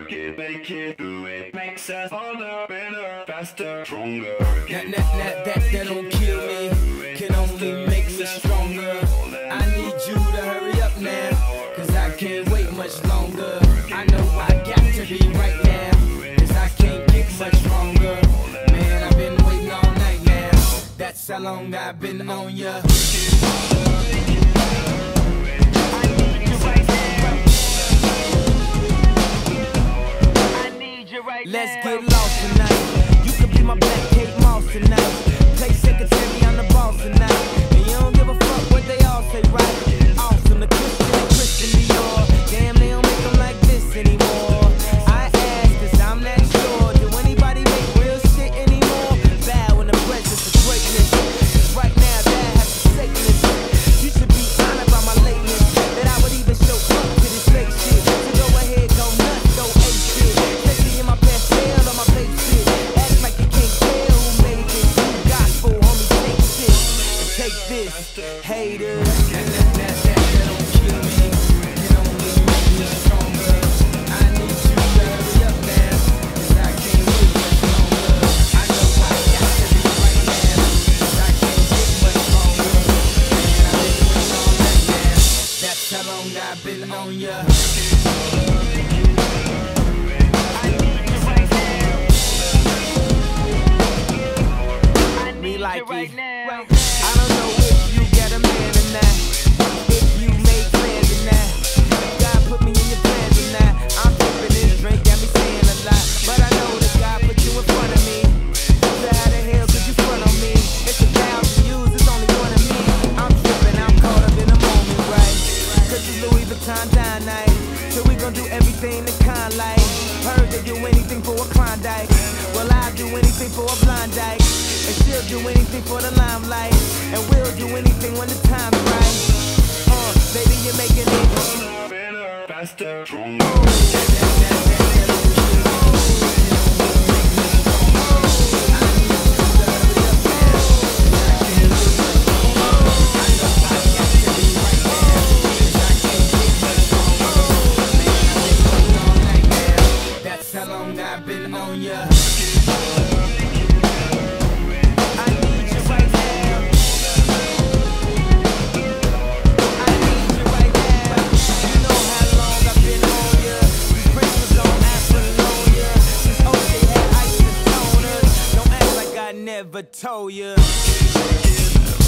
work it, make it, do it. Makes us harder, better, faster, stronger. That don't kill me, can only make me stronger. I need you to hurry up now, cause I can't wait much longer. I know I got to be right now, cause I can't get much stronger. Man, I've been waiting all night now, that's how long I've been on ya. Let's get lost tonight. You could be my black Kate Moss tonight. Play secretary, I'm the boss tonight. And you don't give a fuck what they all say, right? Awesome, the Christian Dior. Damn, they don't make them like this anymore. I ask, cause I'm not sure. Do anybody make real shit anymore? Bow in the presence of greatness. Cause right now, that has to take this. You should be honored by my lateness. That I would even show up to this fake shit. So go ahead, go nuts, go ape shit. Especially in my best sale on my fake shit. Act like you can't tell who made this. New gospel, homie, take shit. And take this, haters. That don't kill me. It only makes me stronger. I need you to hurry up now, cause I can't wait much longer. I know I got to be right now, cause I can't get much longer. Man, I've been waiting all night now, that's how long I've been on ya. Me like right now. I don't know if you got a man or not, if you made plans or not. God put me in your plans or not. I'm sipping this drink, got me saying a lot, but I know that God put you in front of me. So how the hell could you front on me? It's 1,000 views, it's only one of me. I'm tripping, I'm caught up in the moment, right? Cause it's Louis Vuitton dine night, so we gon' do everything the kind like. Heard they do anything for a Klondike. Well, I'll do anything for a blind dyke. And she'll do anything for the limelight. And we'll do anything when the time's right. Baby, you're making it better, faster, stronger. That's how long I've been on ya. Never told you.